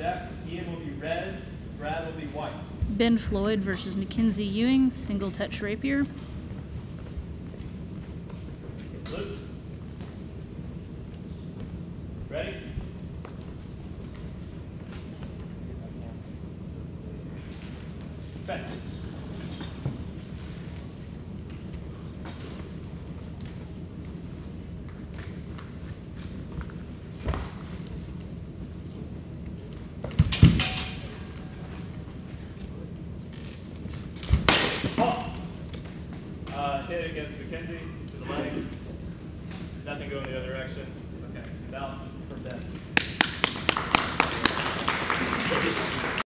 deck. Ian will be red, Brad will be white. Ben Floyd versus Mackenzie Ewing, single touch rapier. Salute. Ready? Ben. Hit against Mackenzie to the leg. Nothing going the other direction. Okay, out for Ben.